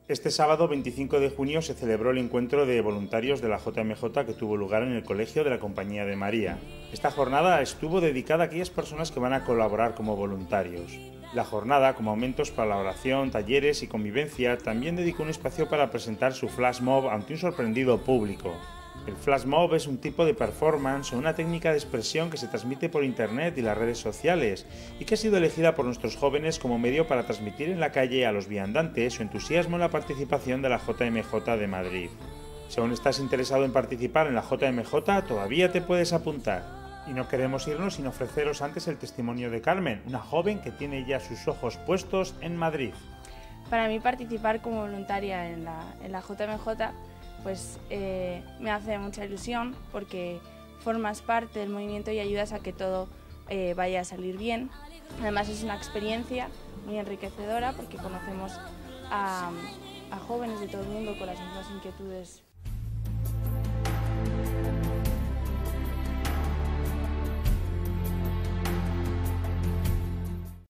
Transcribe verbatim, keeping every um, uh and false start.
Este sábado veinticinco de junio se celebró el encuentro de voluntarios de la J M J que tuvo lugar en el Colegio de la Compañía de María. Esta jornada estuvo dedicada a aquellas personas que van a colaborar como voluntarios. La jornada, como momentos para la oración, talleres y convivencia, también dedicó un espacio para presentar su flash mob ante un sorprendido público. El flash mob es un tipo de performance o una técnica de expresión que se transmite por internet y las redes sociales y que ha sido elegida por nuestros jóvenes como medio para transmitir en la calle a los viandantes su entusiasmo en la participación de la J M J de Madrid. Si aún estás interesado en participar en la J M J, todavía te puedes apuntar. Y no queremos irnos sin ofreceros antes el testimonio de Carmen, una joven que tiene ya sus ojos puestos en Madrid. Para mí participar como voluntaria en la, en la J M J pues eh, me hace mucha ilusión porque formas parte del movimiento y ayudas a que todo eh, vaya a salir bien. Además es una experiencia muy enriquecedora porque conocemos a, a jóvenes de todo el mundo con las mismas inquietudes